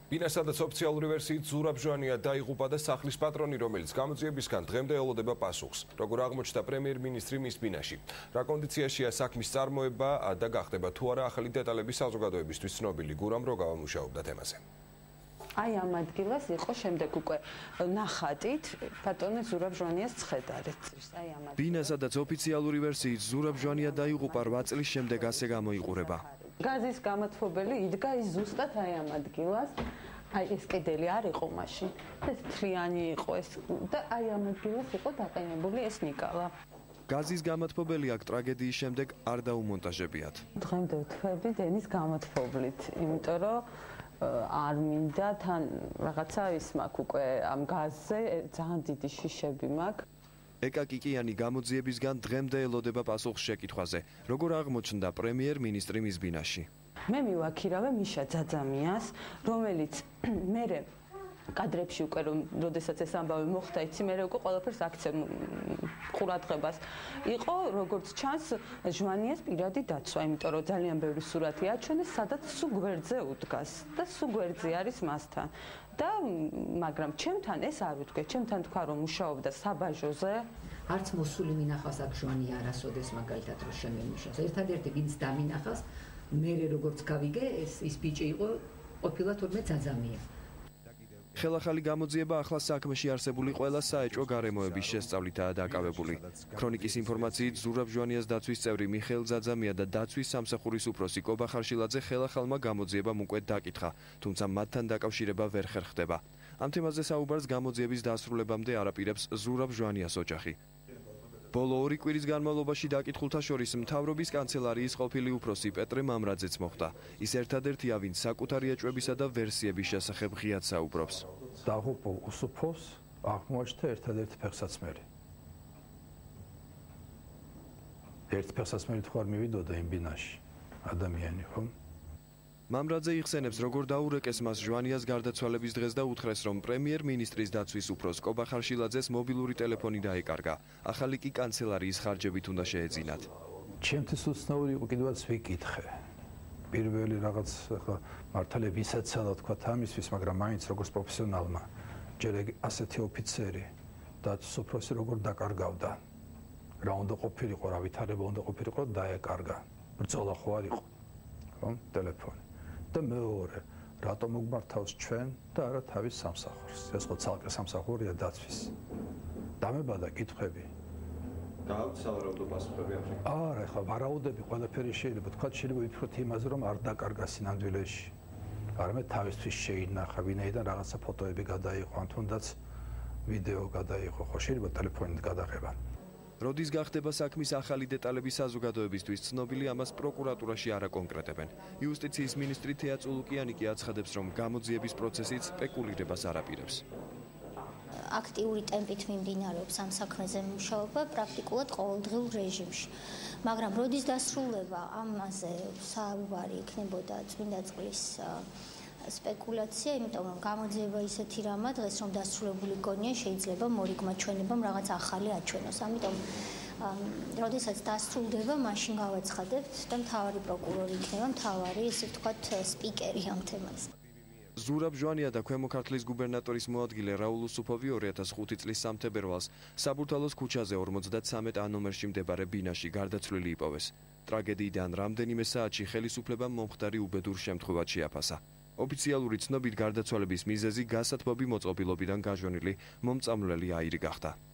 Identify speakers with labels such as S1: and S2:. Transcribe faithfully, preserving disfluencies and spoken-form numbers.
S1: ბინასა და ოფიციალური ვერსიით ზურაბ ჟვანია დაიღუპა და სახლის პატრონი, რომელიც გამოძიებისგან დღემდე ელოდება პასუხს. Როგორ აღმოჩნდა პრემიერ-მინისტრი მის ბინაში? რა კონდიციაშია საქმის წარმოება და გახდება თუ არა ახალი დეტალები საზოგადოებისთვის ცნობილი. გურამ როგავა მუშაობდა თემაზე.
S2: აი ამ ადგილას იყო შემდეგ უკვე ნახატით პატრონი ზურაბ ჟვანიას ცხედარით. აი ამ
S3: ბინასა და ოფიციალური ვერსიით ზურაბ ჟვანია დაიღუპა რვა წლის შემდეგ ასე გამოიყურება.
S2: გაზის გამოთფობელი იდგა ის ზუსტად აი ამ ადგილას. აი ეს კედელი არ იყო მაშინ. ეს თლიანი იყო ეს და აი ამ ადგილას იყო დაყენებული ეს ნიკალა.
S3: გაზის გამოთფობელი აქ ტრაგედიის შემდეგ არ დაუმონტაჟებიათ.
S2: დღემდე ვთქვები დენის გამოთფობლით, იმიტომ რომ არ მინდა თან რაღაცა ის მაქვს უკვე ამ გაზზე ძალიან დიდი შიშები მაქვს.
S3: ეკა კიკიანი გამოძიებისგან დღემდე ელოდება პასუხს შეკითხვაზე, როგორ აღმოჩნდა პრემიერ-მინისტრი მის ბინაში.
S2: მე მივაქირავე მიშა ძაძამიას, რომელიც მერე კადრებში უკვე რომ როდესაც ეს ამბავი მოხდა, იცი მე უკვე ყველაფერს აქცევ ყურადღებას. იყო როგორც ჩანს ჟვანიას პირადი დაცვა, იმიტომ რომ ძალიან ბევრი სურათი აჩვენეს, სადაც სუ გვერდზე უდგას და სუ გვერდზე არის მასთან. და მაგრამ ჩემთან ეს არ ვიტყვი, ჩემთან თქვა რომ მუშაობდა საბაჟოზე.
S4: არც მოსული მინახავს აქ ჟვანია არასოდეს მაგალითად რომ შემემუშავს. ერთადერთი ვინც დამინახავს, მე როგორც გავიგე, ეს ის ბიჭი იყო ყოფილა თურმე ძაძამია.
S3: ხელახალი გამოძიება ახლა საქმეში არსებული ყველა საეჭვო გარემოების შესწავლითაა დაკავებული. ქრონიკის ინფორმაციით ზურაბ ჟვანიას დაცვის წევრი მიხეილ ძაძამია და დაცვის სამსახურის უფროსი კობა ხარშილაძე ხელახალმა გამოძიებამ უკვე დაკითხა, თუმცა მათთან დაკავშირება ვერ ხერხდება. ამ თემაზე საუბარს გამოძიების დასრულებამდე არაპირებს ზურაბ ჟვანიას ოჯახი. ბოლო ორი კვირის განმავლობაში დაკითხულთა შორის მთავრობის კანცელარიის ყოფილი უფროსი პეტრე მამრაძეც მოხვდა. ის ერთადერთია, ვინც საკუთარი ეჭვებისა და ვერსიების შესახებ ღიად საუბრობს.
S5: დაღუპულ უსუფოს აღმოაჩნდა ერთადერთი ფეხსაცმელი. ერთ ფეხსაცმელი თუ არ მივიდოდა იმ ბინაში ადამიანი, ხომ?
S3: მამრაძე იხსენებს, როგორ დაურეკეს მას ჟვანიას გარდაცვალების დღეს და უთხრეს, რომ პრემიერ-მინისტრის დაცვის უფროს კობა ხარშილაძეს მობილური ტელეფონი დაეკარგა. ახალი კი კანცელარიის ხარჯებით უნდა შეეძინათ.
S5: ჩემთვის უცნაური იყო კიდევაც ვიკითხე. პირველი რაღაც ახლა მართალია ვისაცალა თქვა ამისთვის, მაგრამ მაინც როგორც პროფესიონალმა, ჯერ ასეთი ოფიცერი დაცვის უფროსი როგორ დაკარგავდა. რა უნდა ყოფილიყო, რა ვითარება უნდა ყოფილიყო, დაეკარგა. ბრძოლა ხო არ იყო, ხომ, ტელეფონი. და მეორე, რატომ მოგმართავს ჩვენ და არა თავის სამსახურს? ეს ხო ცალკე სამსახურია დაცვის. დამებადა კითხვები.
S1: გააქვთ სავარაუდო პასუხები ამ შემთხვევაში?
S5: არა, ხა ვარაუდები ყველაფერი შეიძლება თქვა, შეიძლება ვიფიქროთ იმაზე, რომ არ დაკარგა სინამდვილეში. არამედ თავისთვის შეინახა, ვინაიდან რაღაცა ფოტოები გადაიღო, ან თუნდაც ვიდეო გადაიღო, ხო შეიძლება ტელეფონით გადაღება.
S3: როდის გახდება საქმის ახალი დეტალები საზოგადოებისთვის ცნობილი, ამას პროკურატურაში არ აკონკრეტებენ. იუსტიციის მინისტრი თეა წულუკიანი კი აცხადებს, რომ გამოძიების პროცესიც სპეკულირებას არ აპირებს.
S6: აქტიური ტემპით მიმდინარეობს ამ საქმეზე მუშაობა პრაქტიკულად ყოველდღიურ რეჟიმში. მაგრამ როდის დასრულება, ამაზე საუბარი იქნებოდა წმინდა წყლის სპეკულაცია, იმიტომ რომ გამოძიება ისეთი რამაა დღეს რომ დასრულებული გონია, შეიძლება მორიგმა ჩვენებამ რაღაც ახალი აჩვენოს. ამიტომ როდესაც დასრულდება, მაშინ გავაცხადებთ და მთავარი პროკურორი იქნება მთავარი, ესე ვთქვათ, სპიკერი ამ თემაზე.
S3: ზურაბ ჟვანია და ქვემო ქართლის გუბერნატორის მოადგილე რაულ უსუფოვი ორი ათას ხუთი წლის სამთებერვალს საბურთალოს ქუჩაზე ორმოცდათსამეტ ა ნომერში მდებარე ბინაში გარდაცვლილი იპოვეს. ტრაგედიიდან რამდენიმე საათში ხელისუფლებამ მომხდარი უბედურ შემთხვევად შეაფასა. ოფიციალური ცნობით გარდაცვალების მიზეზი გასათბობი მოწყობილობიდან გაჟონილი მომწამვლელი აირი გახდა.